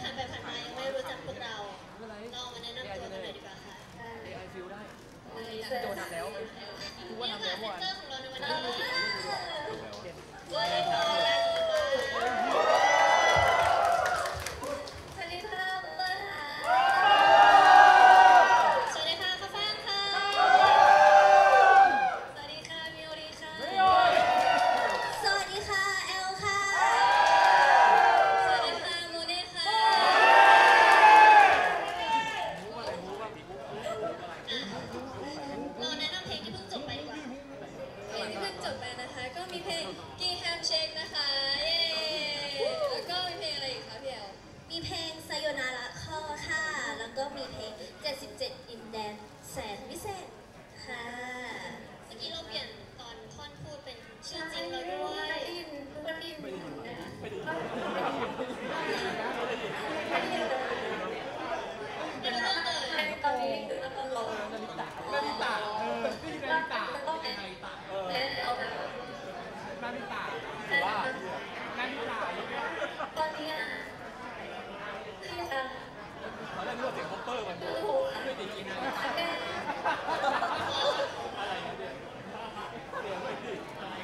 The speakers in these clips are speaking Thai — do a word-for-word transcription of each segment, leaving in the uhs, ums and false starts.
ผ่านไปผ่านมายังไม่รู้จักพวกเราลองมาแนะนำตัวกันหน่อยดีกว่าค่ะเอ ไอ ฟิลได้โดนทำแล้วนี่ว่าเซ็นเตอร์ของเราในวันนี้ด้วยเลยค่ะสวัสดีค่ะเปิ้ลค่ะสวัสดีค่ะข้าวฟ่างค่ะสวัสดีค่ะมิโอริค่ะสวัสดีค่ะแอลค่ะสวัสดีค่ะโมเน่ค่ะเราแนะนำเพลงที่เพิ่งจบไปดีกว่าเพลงที่เพิ่งจบไปนะคะก็มีเพลงกีแฮมเชคนะคะเย้แล้วก็มีเพลงอะไรอีกคะพี่แอลมีเพลงไซโยนาระข้อค่ะแล้วก็มีเพลงเจ็ดสิบเจ็ดอินแดนแสนวิเศษค่ะเมื่อกี้เราเปลี่ยนตอนท่อนพูดเป็นชื่อจริงเราด้วยอินวันอินนะคะไม่รู้เรื่องเลยตอนนี้เราลงนาฬิกานาฬิกาเออนาฬิกาต้องนาฬิกาเออเอาแบบนาฬิกาหรือว่านาฬิกาตอนนี้ที่จะเขาเรียกว่าเสียงคอปเปอร์มันไม่ดีจริงนะอะไรเนี่ยเสียงไม่ดี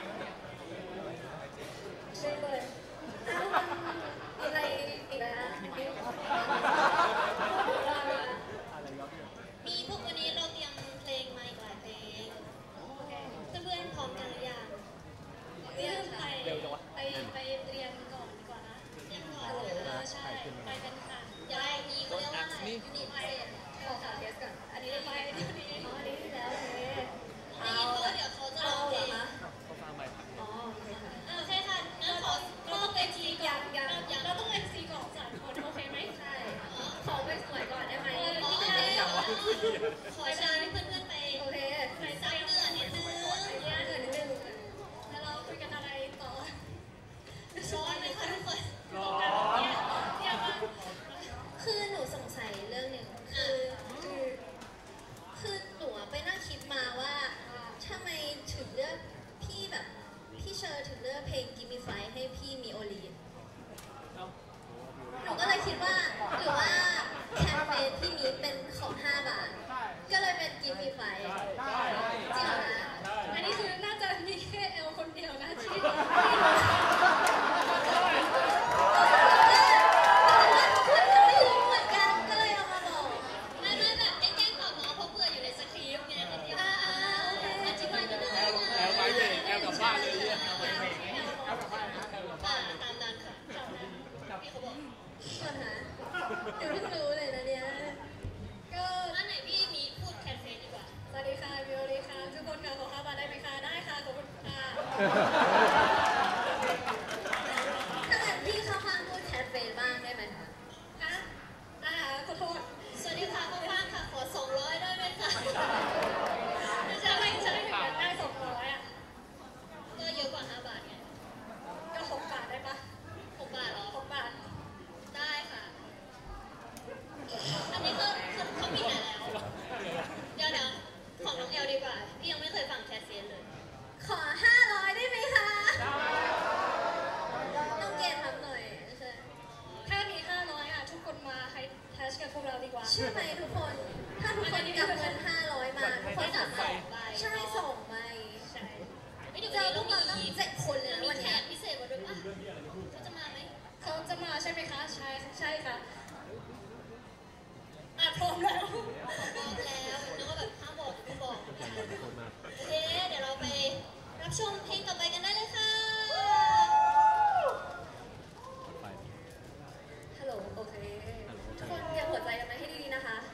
ช่วยเลยอะไรอีกนะมีพวกวันนี้เราเตรียมเพลงมาอีกหลายเพลงเพื่อนๆพร้อมกันหรือยังเรียนไปไปไปเรียนก่อนดีกว่านะเรียนก่อนเออใช่ไปกันค่ะอย่าได้มีเขาเรียกว่ายูนิตไปขอข่าวเทสก่อนอันนี้ได้ไปอันนี้อ๋ออันนี้แล้วโอเคได้ยินเพราะว่าเดี๋ยวเขาจะร้องเพลงเขาฟังไปอ๋อโอเคค่ะงั้นขอเราต้องเอ็นซีก่อนเราต้องเอ็นซีก่อนสามคนโอเคไหมใช่ขอไปสวยก่อนได้ไหมขอเชิญเพื่อนๆไปโอเคใส่ใจเนื้อนิดนึงเนื้อนิดนึงแล้วเราคุยกันอะไรต่อร้อนไหมคะทุกคนร้อนคือหนูสงสัยเรื่องหนึ่งคือคือคือหนูไปนั่งคิดมาว่าทำไมถึงเลือกพี่แบบพี่เชอร์ถึงเลือกเพลง Give Me Five ให้พี่มีโอลีนหนูก็เลยคิดว่าหรือว่าแคมเปญที่นี้เป็นของห้าบาทก็เลยเป็น Give Me Five จริงเหรอคะอันนี้คือน่าจะมีแค่เอลคนเดียวนะที่ไม่รู้เหมือนกันก็เลยเอามาบอกไม่ไม่แบบแกล้งตอบน้องเพราะเผื่ออยู่ในสคริปต์ไงอ่าอธิบายนิดนึงแอลแอลไปเลยแอลกลับบ้านเลยเนี่ยแอลกลับบ้านนะแอลกลับบ้านตามนั้นค่ะจำนะพี่เขาบอกก่อนนะเดี๋ยวเพิ่งรู้เลยนะเนี่ยก็อันไหนพี่มีพูดแคมเปญดีกว่าสวัสดีค่ะมิโอริค่ะทุกคนค่ะขอเข้ามาได้ไหมคะได้ค่ะขอบคุณค่ะถ้าเกิดพี่เข้าข้างพูดแคมเปญบ้างได้ไหมคะฮะอ่าขอโทษสวัสดีค่ะเข้าข้างค่ะขอสองร้อยได้ไหมคะจะไม่จะไม่ถึงกันได้สองร้อยอ่ะก็เยอะกว่าห้าบาทไงก็หกบาทได้ปะหกบาทเหรอหกบาทได้ค่ะอันนี้ก็เขามีแต่แล้วเดี๋ยวเดี๋ยวของน้องเอลดีกว่าพี่ยังไม่เคยฟังแคสเซียนเลยขอห้าร้อยได้ไหมคะต้องเกณฑ์ทำหน่อยถ้ามีห้าร้อยอ่ะทุกคนมาให้แฮชกับพวกเราดีกว่าเชื่อไหมทุกคนถ้าทุกคนกำเงินห้าร้อยมาทุกคนจะส่งใบใช่ส่งใบใช่ไม่เดี๋ยวนี้เรามีเจ็ดคนเลยวันนี้พิเศษมาด้วยป่ะเขาจะมาไหมเขาจะมาใช่ไหมคะใช่ใช่ค่ะอ่ะพร้อมแล้วพร้อมแล้วแล้วก็แบบห้ามบอกก็บอกโอเคเดี๋ยวเราไปรับชมเพลงต่อไปกันได้เลยค่ะฮัลโหลโอเคทุกคนเตรียมหัวใจกันมาให้ดีๆนะคะ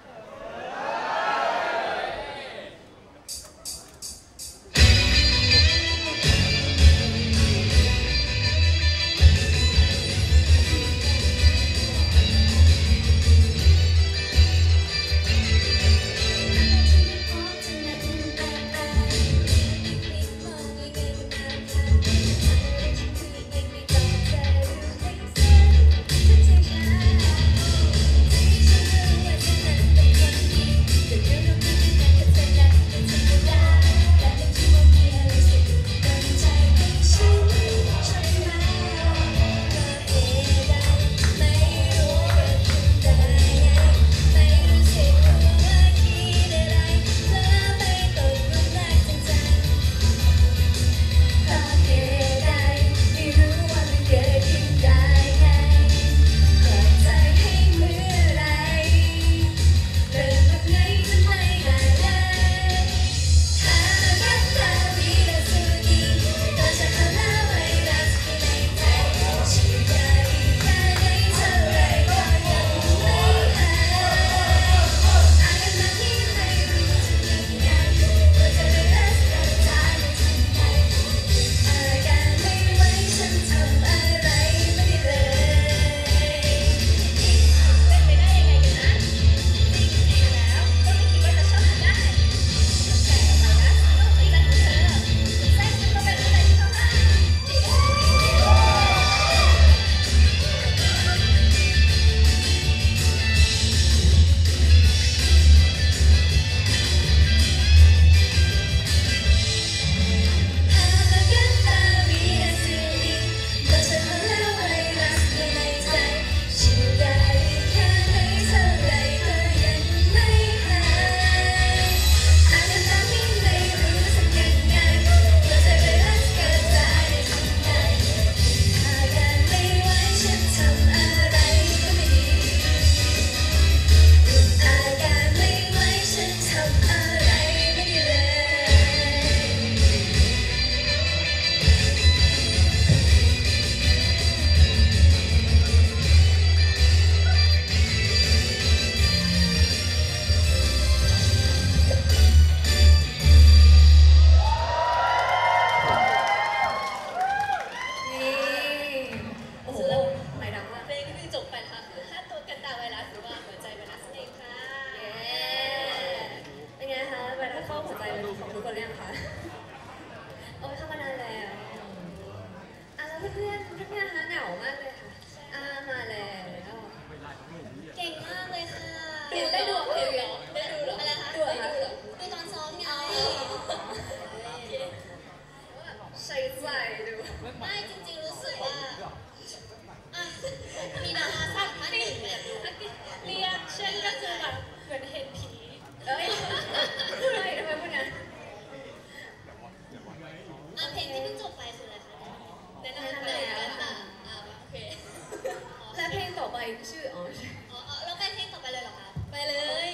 ชื่ออ๋ออ๋อแล้วไปเพลงต่อไปเลยเหรอคะไปเลย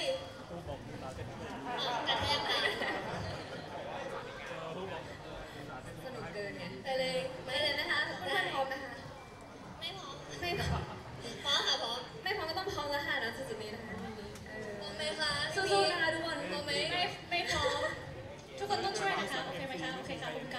กระแทกไปสนุกเกินไงไปเลยไปเลยนะคะเพื่อนพร้อมนะคะไม่พร้อมไม่พร้อมพร้อมค่ะพร้อมไม่พร้อมก็ต้องพร้อมแล้วค่ะนะจุดนี้นะคะพร้อมไหมคะสู้ๆนะคะทุกคนพร้อมไหมไม่ไม่พร้อมทุกคนต้องช่วยนะคะโอเคไหมคะโอเคค่ะคุณกา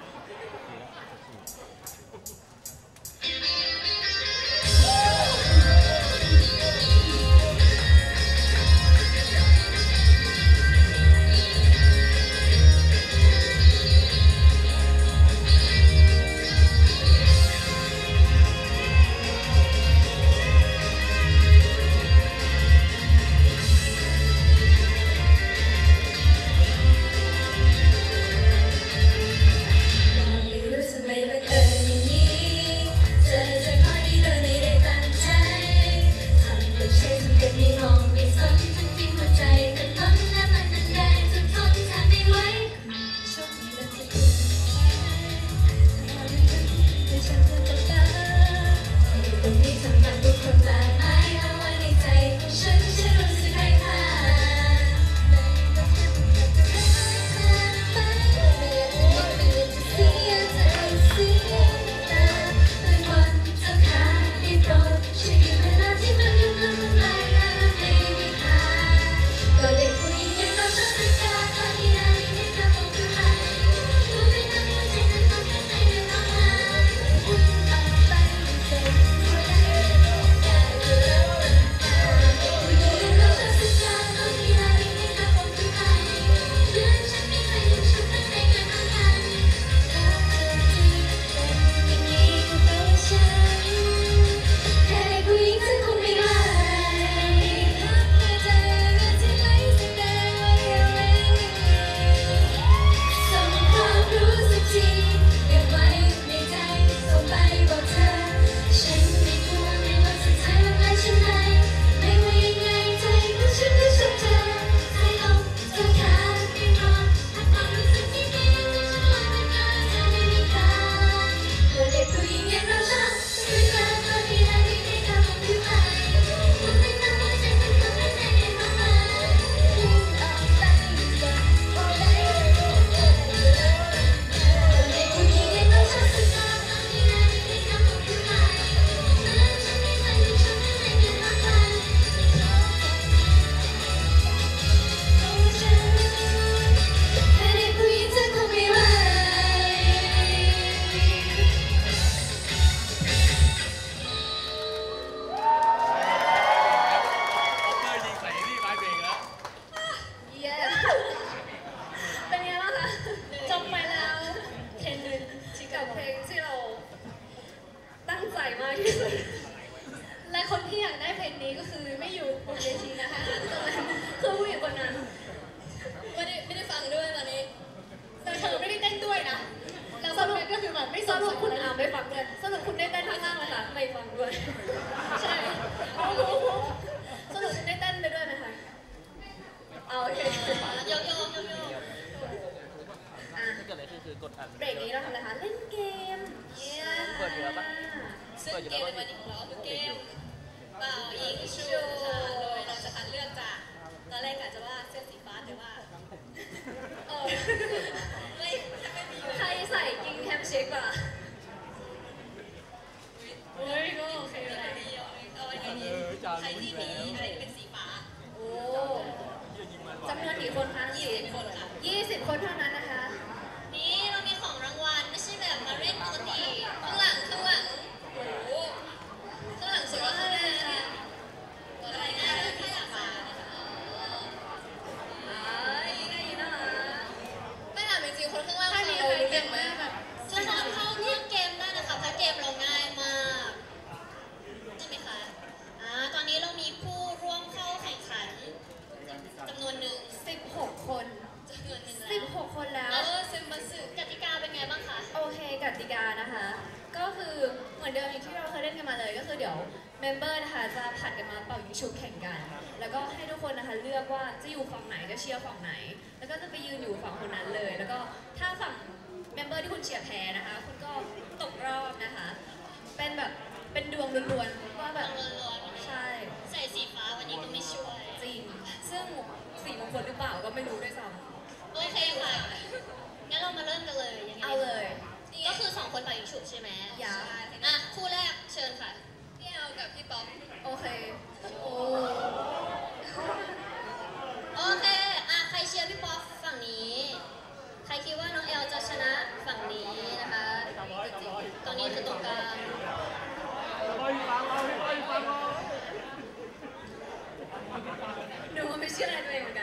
และคนที่อยากได้เพลงนี้ก็คือไม่อยู่บนเวทีนะคะคือผู้หญิงคนนั้นไม่ได้ไม่ได้ฟังด้วยตอนนี้แต่เธอไม่ได้เต้นด้วยนะแล้วสรุปก็คือแบบไม่สรุปคุณอาไม่ฟังเลยสรุปคุณได้เต้นข้างๆเลยค่ะไม่ฟังด้วยใช่สรุปคุณได้เต้นไปด้วยไหมคะเอาโอเคโยกโยกโยกโยกอ่ะเกิดอะไรขึ้นคือกดอัดเบรกนี้เราทำอะไรคะเล่นเกมเปิดอยู่แล้วปะซึ่งเกมในวันนี้ของเราคือเกมเป่ายิงชุบค่ะโดยเราจะคัดเลือกจากตอนแรกกะจะว่าเสื้อสีฟ้าแต่ว่าเออไม่ไม่มีใครใส่กิงแฮมเชคป่ะเฮ้ยก็โอเคแหละเอาไว้ที่นี่ใครที่มีอะไรที่เป็นสีฟ้าโอ้จำนวนกี่คนคะยี่สิบคนค่ะยี่สิบคนเท่านั้นนะคะนี่เรามีของรางวัลไม่ใช่แบบมาเล่นปกติข้างหลังข้างหลังโอ้โหข้างหลังสวยมากเลยค่ะอะไรนะถ้าอยากมาไม่ถามจริงๆคนข้างล่างเขาเก่งไหมแบบจะทำเข้าร่วมเกมได้นะคะเพราะเกมเราง่ายมากใช่ไหมคะอ่าตอนนี้เรามีผู้ร่วมเข้าแข่งขันจำนวนหนึ่งสิบหกคนจำนวนหนึ่งสิบหกคนแล้วเออซึ่งมาสื่อกติกาเป็นไงบ้างคะโอเคกติกานะคะก็คือเหมือนเดิมอย่างที่เราเคยเล่นกันมาเลยก็คือเดี๋ยวเมมเบอร์นะคะจะผัดกันมาเป่ายิงฉุบแข่งกันแล้วก็ให้ทุกคนนะคะเลือกว่าจะอยู่ฝั่งไหนจะเชียร์ฝั่งไหนแล้วก็จะไปยืนอยู่ฝั่งคนนั้นเลยแล้วก็ถ้าฝั่งเมมเบอร์ที่คุณเชียร์แพ้นะคะคุณก็ตกรอบนะคะเป็นแบบเป็นดวงล้วนๆว่าแบบใโอ้โอเคอ่ะใครเชียร์พี่ป๊อปฝั่งนี้ ใครคิดว่าน้องเอลจะชนะฝั่งนี้นะคะตอนนี้คือตรงกลางหนูว่าไม่เชื่ออะไรตัวเองเหมือนกัน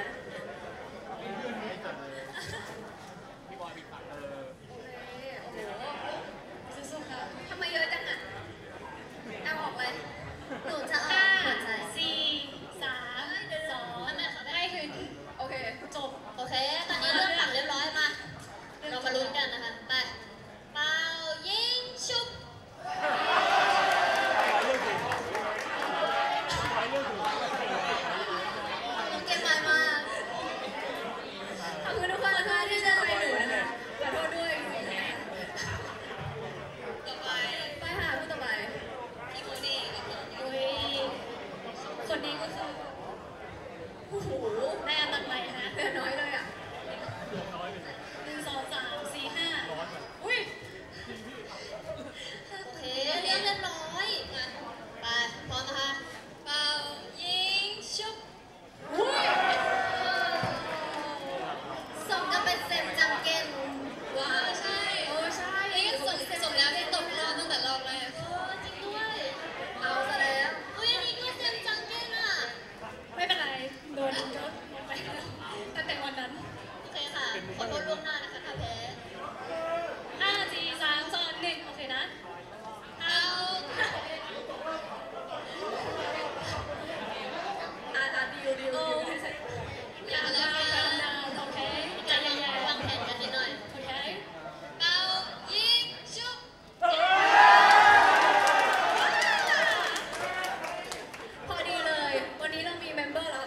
พี่บอยมีฝันเออโอเคโอ้โหสู้ๆครับทำไมเยอะจังอ่ะเอาออกเลยหนูจะออกห้าหัวใจสี่สามสองได้คืนโอเคจบโอเค ตอนนี้เริ่มฝั่งเรียบร้อยมา เรามาลุ้นกันนะคะ ไป เป่ายิงชุบ เกมใหม่มาขอบคุณทุกคนนะคะที่เชื่อใจหนูนะคะขอโทษด้วยต่อไปไปหาผู้ต่อไปพี่โมนี่กับน้องอุ้ยคนนี้ก็คือโอ้โหในอันดับไหนฮะเดือนน้อยเลยอ่ะหนึ่งสองสามสี่ห้าอุ้ยโอเคเรียบเรียบร้อยมาไป พร้อมนะคะ เป่ายิงชุบอุ้ยสมกับเป็นเซมจังเก้นว้าวใช่โอ้ใช่นี่สมสมแล้วที่ตกรอบตั้งแต่รอบแรกเออจริงด้วย เอาซะแล้วอุ้ยอันนี้ก็เซมจังเก้นอ่ะไม่เป็นไรโดนยศไปแล้วตั้งแต่วันนั้นโอเคค่ะ ขอโทษล่วงหน้านะคะถ้าแพ้ห้าสี่สามสองหนึ่งโอเคนะเอาอ่าอ่าดิวดิวดิวอย่าแล้วค่ะโอเคใจจะเย็ลองนๆวางแผนกันนิดหน่อยโอเคเป่ายิงชุบพอดีเลย วันนี้เรามีเมมเบอร์แล้ว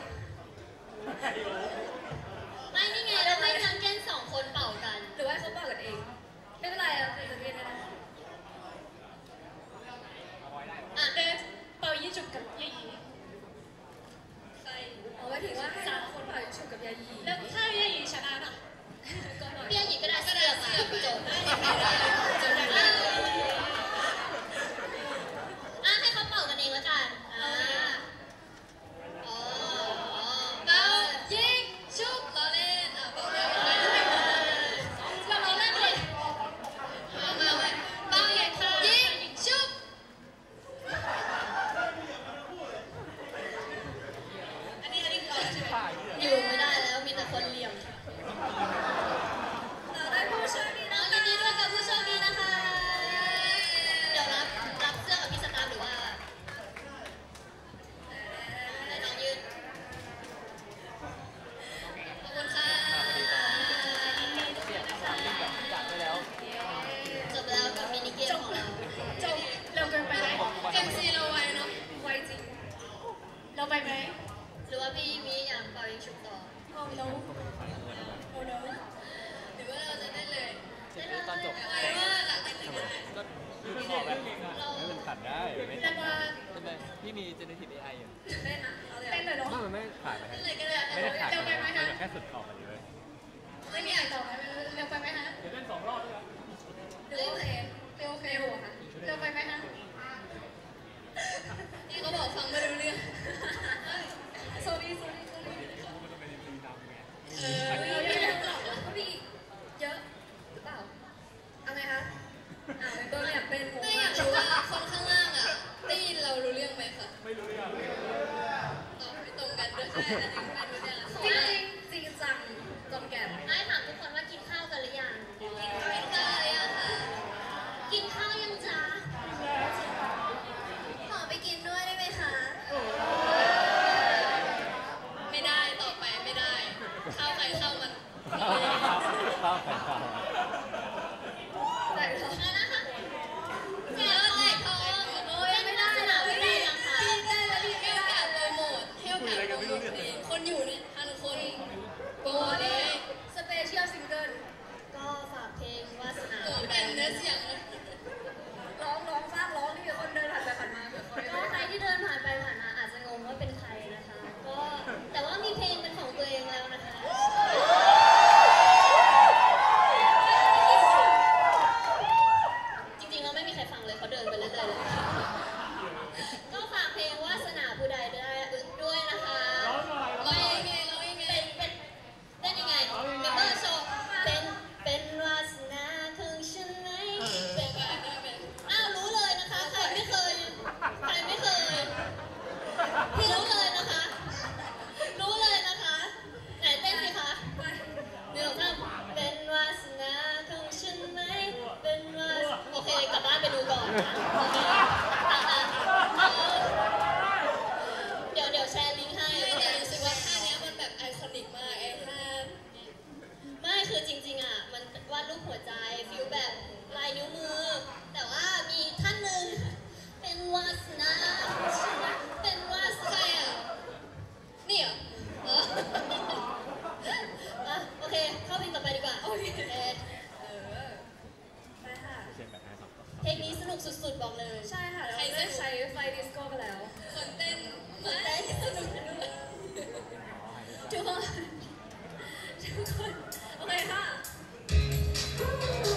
ไม่นี่ไงเราให้จังเก้นสองคนเป่ากันหรือว่าเขาเป่ากันเอง ไม่เป็นไรอ่ะเป็นจะเป็นนะอ่ะเดฟเป่ายี่จุกกับยายีใครเอาไว้ถึงว่าให้สามคนเป่ายี่จุกกับยายีแล้วถ้ายายีชนะอ่ะก็หน่อยเปี้ยหยิบก็ได้เสื้อมาจบจบแล้วอ่ะให้เขาเป่ากันเองแล้วกันอ่าอ๋อเป่ายิงชุบเราเล่นอ่ะเป่าเล่นเราเล่นเราเล่นเลยมามามาเป่ายิงชุบอันนี้อันนี้คือเอาใช่ไหมอยู่ไม่ได้แล้วมีแต่คนเหลี่ยมเราได้ผู้โชคดีน้นะองยินดีด้วยกับผู้โชคดีนะคะ เดี๋ยวรับรับเสื้อกับพี่สตาร์หรือว่าไหนน้องยืน ขอบคุณค่ะเสียงสามลิงแบบจัดไปแล้วจบแล้วกับมินิเกมของเราจบเร็วเกินไปไหมเอ็มซีเราไวเนาะไวจริง เราไปไหมหรือว่าพี่มีอยากเป่ายิงฉุบต่อโอ้ no โอ้ no หรือว่าเราจะได้เลยเสร็จแล้วตอนจบไวมากอะเต้นเลยก็ได้ก็คือบอกแบบเราให้มันขัดได้ไม่แต่ว่าเป็นไงพี่มี generative เอ ไอ อยู่เต้นอะเต้นเลยเนาะไม่มันไม่ขาดไปเต้นเลยก็ได้ไม่ได้ขาดเร็วไปไหมคะแค่สุดขอบมันเลยไม่มีอะไรต่อไหมเร็วไปไหมคะเดี๋ยวเล่นสองรอบด้วยเร็วโอเคเร็วโอเคโหค่ะเร็วไปไหมคะนี่เขาบอกฟังไม่รู้เรื่องโซลี่โซลี่โซลี่เออเยอะเยอะก็มีเยอะหรือเปล่าเอาไงคะอ้าวเป็นตัวอยากเป็นหมูไม่อยากรู้ว่าคนข้างล่างอ่ะได้ยินเรารู้เรื่องไหมคะไม่รู้เรื่องตอบไม่ตรงกันด้วยใช่อันนี้ไม่รู้เรื่องจริงจริงจริงจังจอมแก่นไม่ถามทุกคนว่ากินข้าวกันหรือยัง กินข้าวหรือยังคะกินข้าวยังจ๊ะขอไปกินด้วยได้ไหมคะ ไม่ได้ต่อไปไม่ได้ ข้าวใครข้าวมันข้าวไข่ข้าวแต่เราแล้วนะคะเดี๋ยวแจกทองโอ้ยไม่ได้สนามไม่ได้ยังคะได้แล้วดีให้ไม่โอได้กาสโปรโมทให้โอกาสโปรโมทเพลงคนอยู่เนี่ยรูปหัวใจฟิลแบบลายนิ้วมือ แต่ว่ามีท่านหนึ่งเป็นวาสนาเป็นวาสนานี่เหรอเอออ่ะโอเคเข้าเพลงต่อไปดีกว่าโอเคเออไปค่ะเช่นแบบนะครับเพลงนี้สนุกสุดๆบอกเลยใช่ค่ะเราได้ใช้ไฟดิสโก้ไปแล้วคนเต้นคนเต้นสนุกด้วยทุกคนทุกคนโอเคค่ะ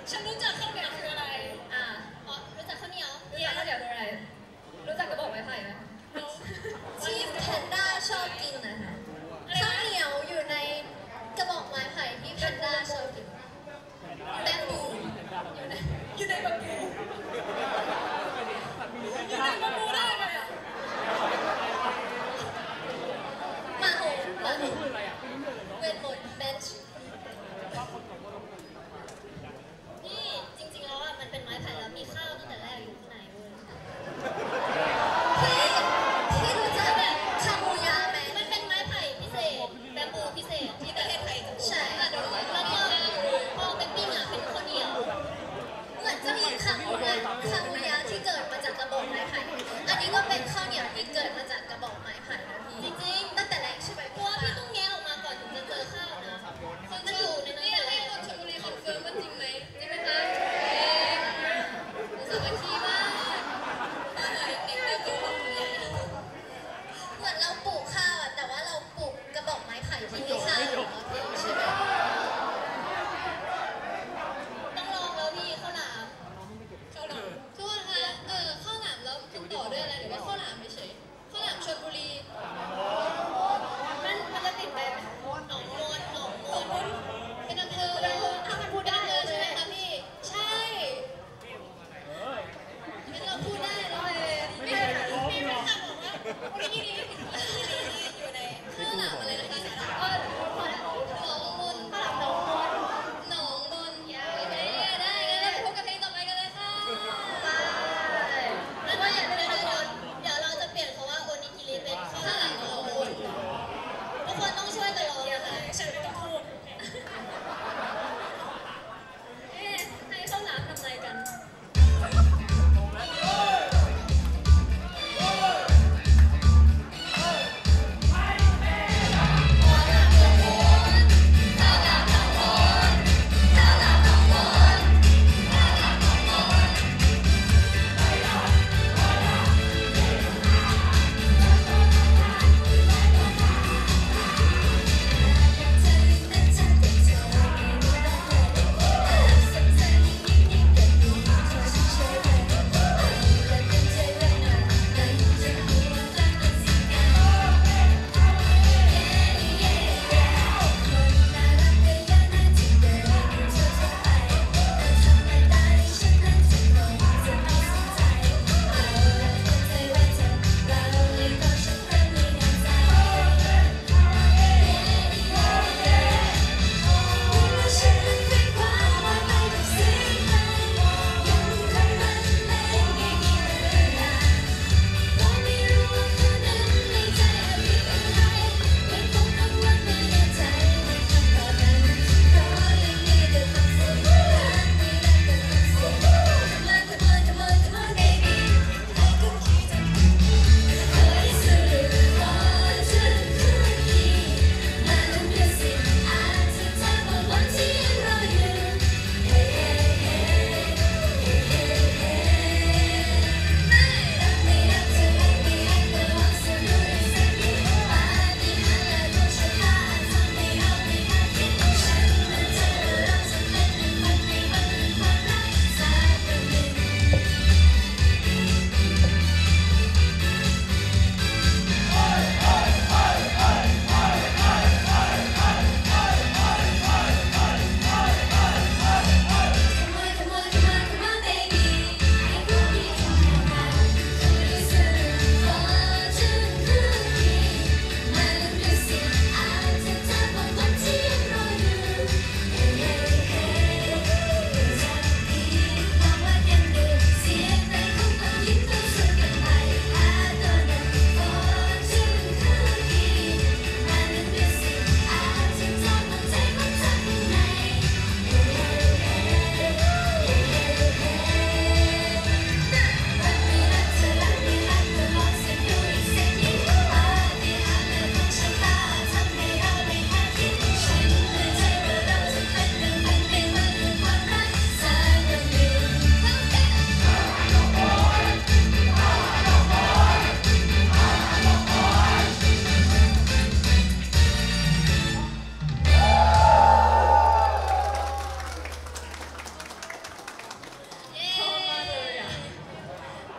ฉันรู้จักข้าวเหนียวคืออะไรอ่ะอ๋อรู้จักข้าวเหนียวรู้จักข้าวเหนียวคืออะไร รู้จักกระบอกไม้ไผ่ไหมที่แพนด้าชอบกินนะคะข้าวเหนียวอยู่ในกระบอกไม้ไผ่ที่แพนด้าชอบกินแบมบูอยู่ในอยู่ในแบมบูอยู่ในแบมบูได้ไงอะมาโหมาโหเวทมนต์เบนช์นี่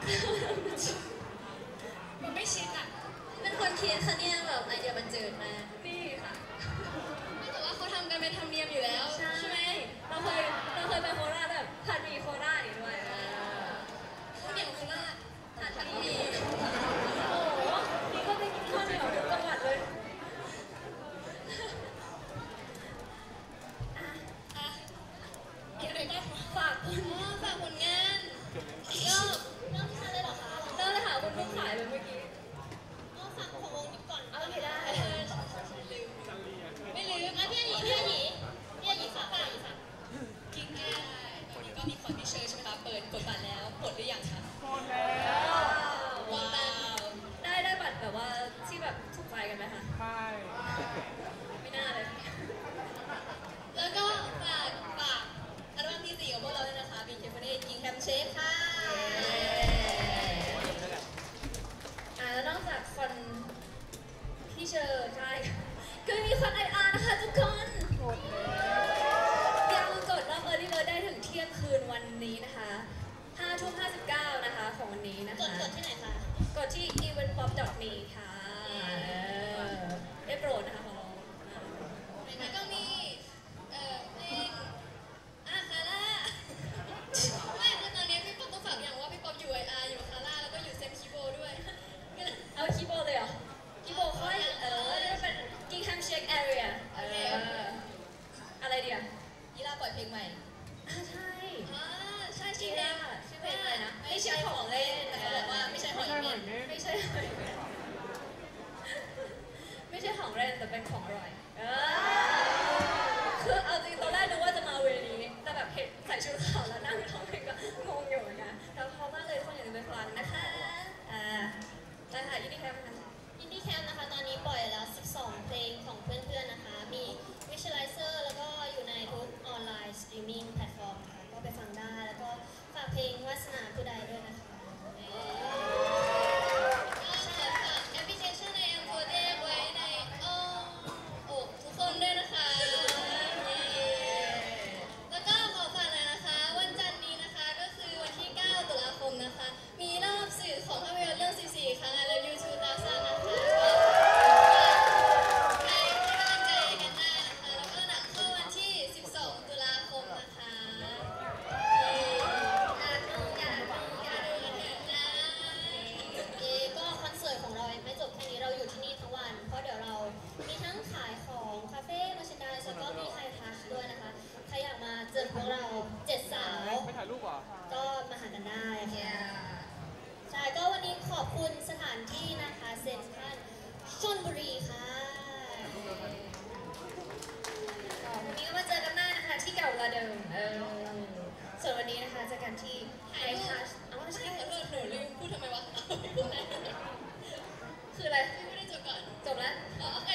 มันไม่ชินอ่ะเป็นคนคิดคะเนี่ยแบบไอเดียมันเจิดมากนี่ค่ะแต่ว่าเขาทำกันเป็นธรรมเนียมอยู่แล้วใช่ใช่ไหมเราเคยเราเคยไปโคราชแบบผัดหมี่โคราชอีกด้วยข้าวเหนียวโคราชทานทั้งทีโอ้โหนี่ก็ได้กินข้าวเหนียวทุกจังหวัดเลยอ่ะมีอะไรบ้างฝากคุณอ๋อฝากผลงานก็เริ่มทานเลยเหรอคะเริ่มเลยค่ะคุณเพิ่งขายไปเมื่อกี้ก็ฝากของวงนี้ก่อนเอาโอเคได้เออลืมไม่ลืมอ่ะพี่อาหยีพี่อาหยีพี่อาหยีฝากฝากฝากกิ้งง่ายตอนนี้ก็มีคอนดิเชอร์ใช่ไหมคะ เปิดกดบัตรแล้วกดหรือยังคะว้าวได้ได้บัตรแบบว่าที่แบบถูกใจกันไหมคะใช่ไม่น่าเลยแล้วก็ฝากฝากอัลบั้มที่สี่ของพวกเราด้วยนะคะ บี เค ฟอร์ตี้ กิ้งแคมเชฟค่ะอ่าแล้วนอกจากคอนที่เชิญใช่ก็มีคอนไออาร์นะคะทุกคนอย่าลืมกดรอบ Early Bird ได้ถึงเที่ยงคืนวันนี้นะคะห้าทุ่มห้าสิบเก้านะคะของวันนี้นะกดคะกดที่ไหนคะกดที่ event pop dot me ค่ะเออได้โปรดนะคะของเราอ่าแล้วก็มีเอ่อเพลงอ่ะคาร่าไม่คือตอนนี้พี่ป๊อปต้องฝากอย่างว่าพี่ป๊อปอยู่ ไอ อาร์ อยู่คาร่าแล้วก็อยู่เซมคิโบด้วยเอาคีย์บอร์ดเลยเหรอคีย์บอร์ดค่อยเออนี่มันเป็น Gingham Shake Area เอออะไรเดียวยีราปล่อยเพลงใหม่อ่าใช่อ่าใช่จีชื่อเพลน่าง ชื่อเพลงอะไรนะไม่ใช่ของเล่นแต่เขาบอกว่าไม่ใช่หอยเม่นไม่ใช่ไม่ใช่ของเล่นแต่เป็นของอร่อยเออคือเอาจริงตอนแรกนึกว่าจะมาเวนี้แต่แบบเห็นใส่ชุดขาวแล้วนั่งร้องเพลงก็งงอยู่เหมือนกันแต่พอมากเลยคนอย่าลืมไปฟังนะคะอ่าได้ค่ะยินดีครับอินดี้แคมป์นะคะตอนนี้ปล่อยแล้วสิบสองเพลงของเพื่อนๆนะคะ มี Visualizer แล้วก็อยู่ในทุกออนไลน์สตรีมมิ่งแพลตฟอร์มค่ะก็ไปฟังได้ แล้วก็ฝากเพลงวาสนาผู้ใดด้วยนะคะก็ฝากแอปพลิเคชันใน แอม โฟร์ เดย์ ไว้ในอ้อมอกทุกคนด้วยนะคะแล้วก็ขอฝากหน่อยนะคะ วันจันทร์นี้นะคะก็คือวันที่ เก้า ตุลาคมนะคะ มีรอบสื่อของภาพยนตร์เรื่อง สิบสี่ ครั้ง I Love You ทู thousand นะคะใครให้กำลังใจกันได้นะคะ แล้วก็หนังเข้าวันที่ สิบสอง ตุลาคมนะคะอยากดูอยากดูอยากดูกันเถอะนะเอก็คอนเสิร์ตของเรายังไม่จบแค่นี้เราอยู่ที่นี่ทั้งวัน เพราะเดี๋ยวเรามีทั้งขายของคาเฟ่มาชินดาแล้วก็มีไฮทัชด้วยนะคะ ใครอยากมาเจอพวกเราเจ็ดสาวไม่ถ่ายรูปเหรอก็มาหากันได้ค่ะใช่ก็วันนี้ขอบคุณสถานที่นะคะเซ็นทรัลชลบุรีค่ะวันนี้ก็มาเจอกันได้นะคะที่เก่าลาเดิมเออส่วนวันนี้นะคะเจอกันที่ไฮทัชเอาไม่ใช่ใช่ขอโทษหนูลืมพูดทำไมวะพูดไหนคืออะไรไม่ได้จดก่อนจบแล้วอ๋อโอเค